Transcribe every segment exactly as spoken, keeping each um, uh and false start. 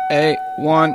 A one.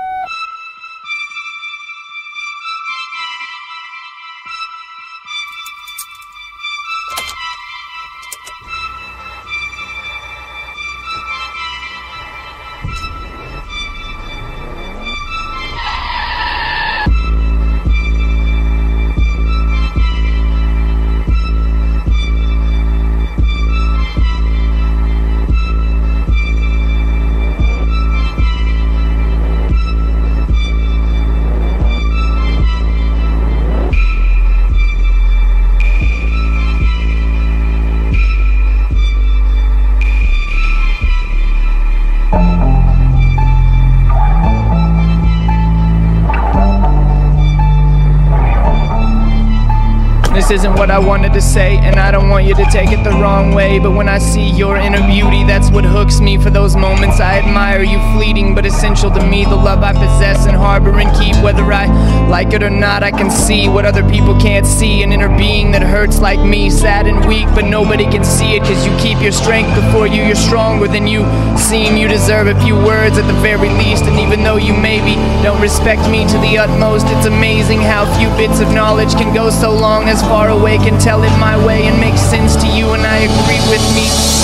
This isn't what I wanted to say, and I don't want you to take it the wrong way, but when I see your inner beauty, that's what hooks me. For those moments I admire you, fleeting but essential to me. The love I possess and harbor and keep, whether I like it or not, I can see what other people can't see. An inner being that hurts like me, sad and weak, but nobody can see it, cause you keep your strength before you. You're stronger than you seem. You deserve a few words at the very least, and even though you maybe don't respect me to the utmost, it's amazing how few bits of knowledge can go so long as far away, can tell it my way and make sense to you, and I agree with me.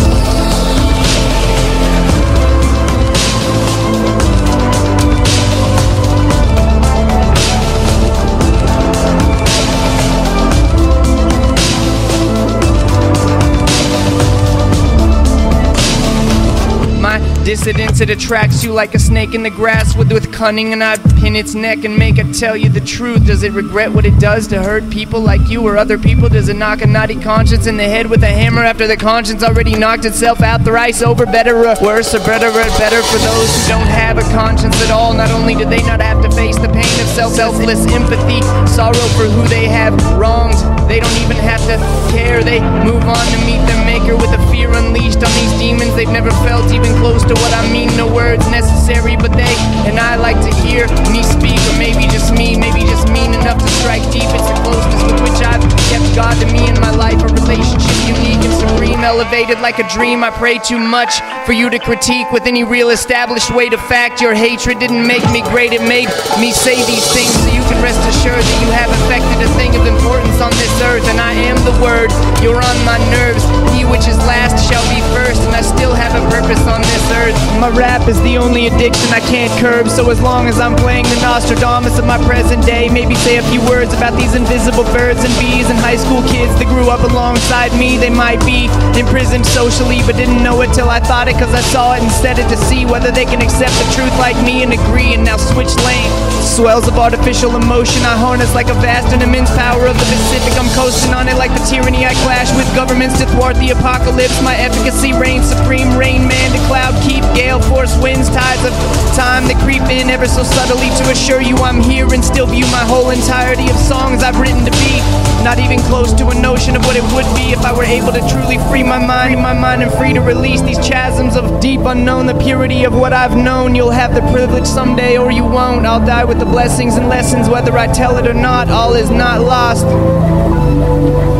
Dissidence, it attracts you like a snake in the grass with, with cunning, and I'd pin its neck and make it tell you the truth. Does it regret what it does to hurt people like you or other people? Does it knock a naughty conscience in the head with a hammer after the conscience already knocked itself out thrice over? Better or worse, or better or better for those who don't have a conscience at all. Not only do they not have to face the pain of self selfless empathy, sorrow for who they have wronged, they don't even have to care. They move on to meet their maker with a fear unleashed on these demons they've never felt even close to what I mean. No words necessary, but they and I like to hear me speak, or maybe just me, maybe just mean enough to strike deep. It's the closeness with which I've kept God to me in my life, a relationship unique and supreme, elevated like a dream. I pray too much for you to critique with any real established way to fact. Your hatred didn't make me great, it made me say these things, so you can rest assured that you have affected a thing of importance on this earth, and I am the word. You're on my nerves. He which is last shall be first, and I still have a purpose on this earth. My rap is the only addiction I can't curb, so as long as I'm playing the Nostradamus of my present day, maybe say a few words about these invisible birds and bees and high school kids that grew up alongside me. They might be imprisoned socially, but didn't know it till I thought it, cause I saw it and said it to see whether they can accept the truth like me and agree, and now switch lanes. Swells of artificial emotion I harness like a vast and immense power of the Pacific. I'm coasting on it like the tyranny I clash with governments to thwart the apocalypse. My efficacy reigns supreme, rain man to cloud keep, gale force winds, tides of time that creep in ever so subtly to assure you I'm here, and still view my whole entirety of songs I've written to be not even close to a notion of what it would be if I were able to truly free my mind, free my mind and free to release these chasms of deep unknown, the purity of what I've known. You'll have the privilege someday or you won't. I'll die with the blessings and lessons, whether I tell it or not. All is not lost.